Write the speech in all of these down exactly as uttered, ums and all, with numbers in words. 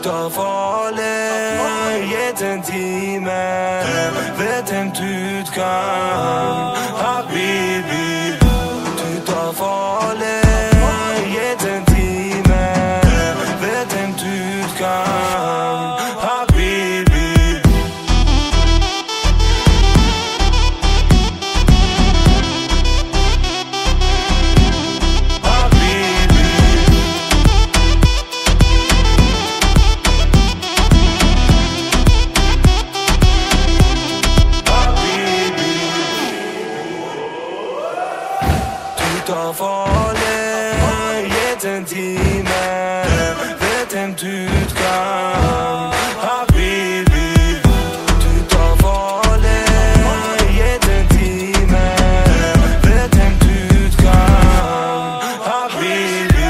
tar farlig, jetën time vetëm ty t'kam, habibi. Ty tar farlig, jetën time vetëm ty t'kam, habibi. Tar farlig, jetën time vetëm ty t'kam, habibi. Ty tar farlig, jetën time vetëm ty t'kam, habibi.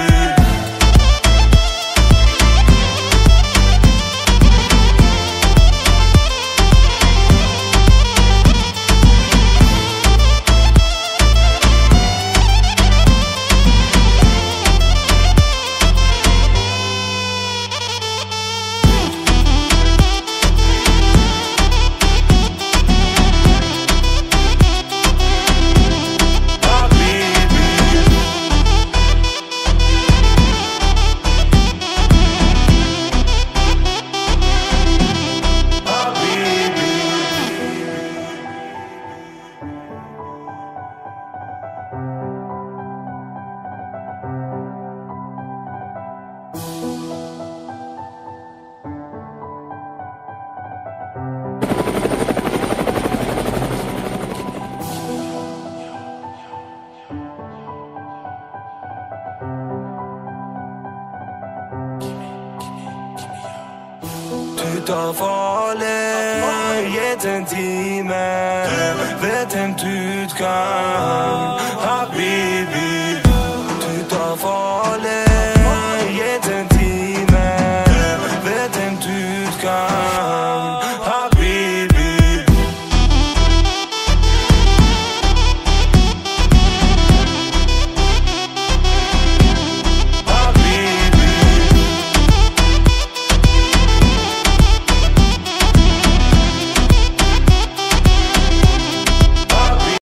Ty tar farlig, jetën time vetëm ty t'kam, habibi. Ty tar farlig